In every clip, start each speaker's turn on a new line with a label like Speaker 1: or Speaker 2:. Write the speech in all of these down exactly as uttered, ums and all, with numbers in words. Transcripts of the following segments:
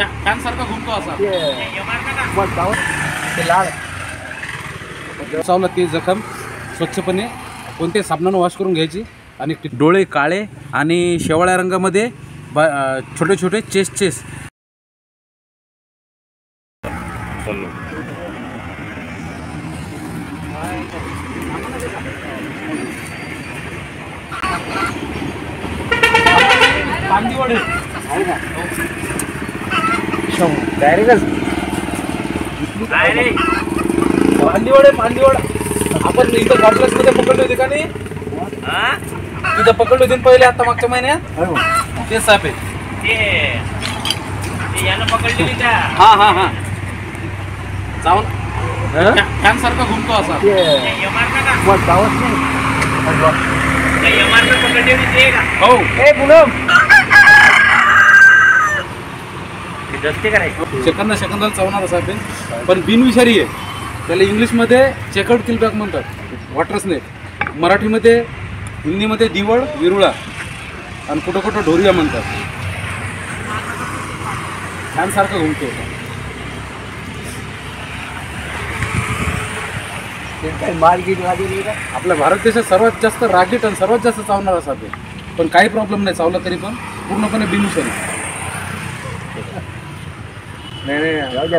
Speaker 1: fan सारखा घुमतो असा चावला ती जखम स्वच्छपणे कोणते साबणाने वॉश करून घ्यायची आणि डोळे काळे आणि शेवाळ्या रंगामध्ये छोटे छोटे चेस चेस पांदिवडे पांदिवडे पांदिवड आपण इथं कॉम्प्लेक्स मध्ये पकडले होते का नाही तिथं पकडले होते पहिले आता मागच्या महिन्यात ते साप आहे हा हा हा जाऊन फॅन सारखा घुमतो असा हो सेकंदा सेकंदाला चावणार असा पण बिनविषारी आहे त्याला इंग्लिशमध्ये चेकआउट किलबॅक म्हणतात वॉटर स्नेक मराठीमध्ये हिंदीमध्ये दिवळ विरुळा आणि कुठं कुठं ढोरिया म्हणतात फॅनसारखं घुमतो आपल्या भारत देशात सर्वात जास्त रागीट आणि सर्वात जास्त चावणार असा ते पण काही प्रॉब्लेम नाही चावला तरी पण पूर्णपणे बिनविषारी नाही नाही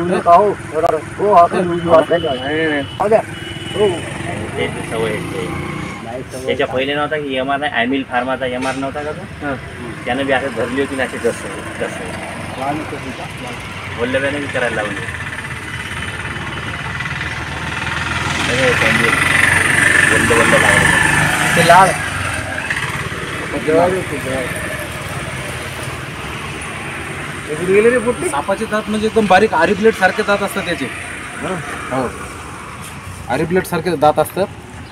Speaker 2: त्याच्या पहिले नव्हता की एम आर नाही ॲमिल फार्माचा एम आर नव्हता का तो त्यानं बी आता धरली होती ना जसं जसं वल्लभ्याने विचारायला लावली बंद बंद लागलं ते लाल
Speaker 1: सापाचे दात म्हणजे एकदम बारीक आरी ब्लेड सारखे दात असतात त्याचे हो आरी ब्लेड सारखे दात असतात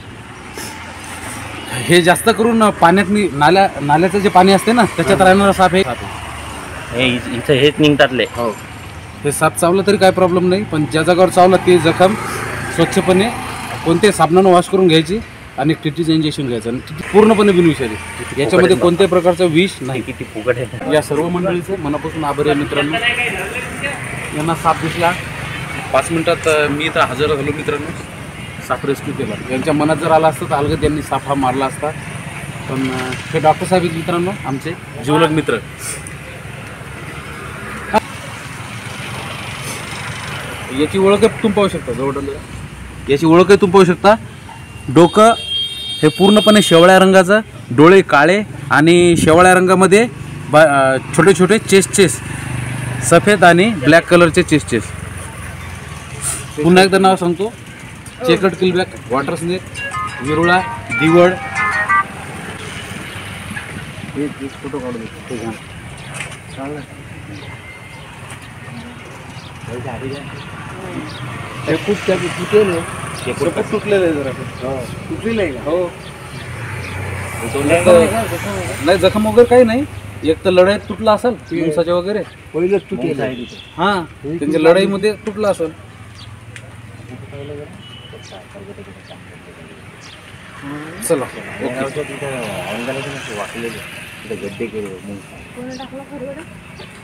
Speaker 1: हे जास्त करून पाण्यात नाल्या नाल्याचं जे पाणी असते ना त्याच्यात राहणारा साप हे
Speaker 2: इथं हेच निघतातले
Speaker 1: हो हे साप चावलं तरी काय प्रॉब्लेम नाही पण ज्या जागावर चावलं ते जखम स्वच्छपणे कोणत्याही साबणाने वॉश करून घ्यायची आणि टीटीचं इंजेक्शन घ्यायचं आणि पूर्णपणे बिनविषारी याच्यामध्ये कोणत्याही प्रकारचं विष नाही
Speaker 2: किती फुकट आहे
Speaker 1: या सर्व मंडळीचे मनापासून आभारी आहे मित्रांनो यांना साप दिसला पाच मिनिटात मी इथं हजर झालो मित्रांनो साप रेस्क्यू केला यांच्या मनात जर आला असतं तर अलगद यांनी साप हा मारला असता पण हे डॉक्टर साहेब मित्रांनो आमचे जीवलग मित्र याची ओळख तुम्ही पाहू शकता जवळ याची ओळख तुम्ही पाहू शकता डोकं हे पूर्णपणे शेवळ्या रंगाचं डोळे काळे आणि शेवळ्या रंगामध्ये बा छोटे छोटे चेस चेस सफेद आणि ब्लॅक कलरचे चेस चेस पुन्हा एकदा नाव सांगतो चेकट किलबॅक वॉटर स्नेक विरुळा दिवळ फोटो काढून खूप तुटलेलं आहे जरा तुटलेलं आहे हो नाही जखम वगैरे काही नाही एक तर लढाईत तुटला असेल मुंगसाच्या वगैरे
Speaker 3: पहिलेच तुटेल
Speaker 1: हा त्यांच्या लढाईमध्ये तुटला असेल चला
Speaker 2: गड्डे केले